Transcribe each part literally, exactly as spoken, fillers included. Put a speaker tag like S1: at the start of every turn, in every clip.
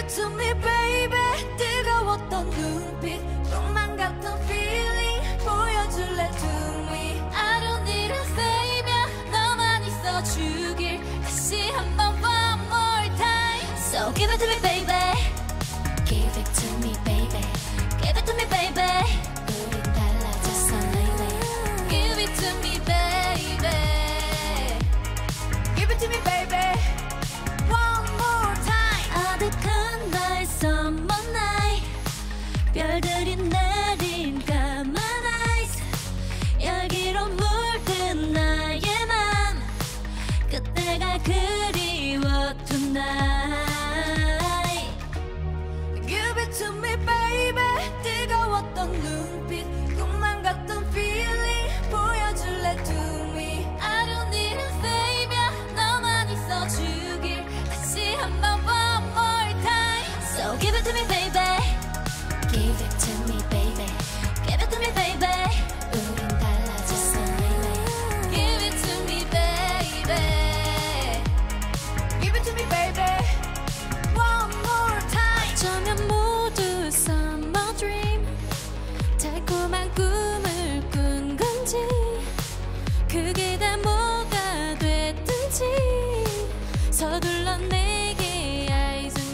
S1: it to me baby 뜨거웠던 눈빛 꿈만 같은 feeling 보여줄래 to me I don't need a savior 너만 있어주길 다시 한번 one more time So give it to me baby Give it to me baby Give it to me baby 우린 달라졌어 lately Give it to me baby Give it to me baby One more time 아득한 나의 summer night 별들이 내린 까만 eyes 열기로 물든 나의 맘 그때가 그리워 tonight Give it to me baby 뜨거웠던 눈빛 꿈만 같던 feeling 보여줄래 to me I don't need a savior 너만 있어주길 다시 한번 one more time So give it to me baby Give it to me baby Give it to me baby 우린 달라졌어 lately Give it to me baby Give it to me baby One more time 어쩌면 모두 summer dream 달콤한 꿈을 꾼 건지 그게 다 뭐가 됐든지 서둘러 내게 eyes on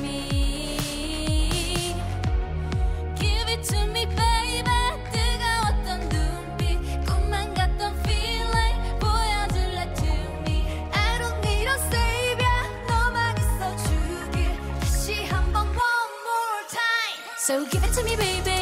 S1: me Give it to me baby 뜨거웠던 눈빛 꿈만 같던 feeling 보여줄래 to me I don't need a savior 너만 있어주길 다시 한번 one more time So give it to me baby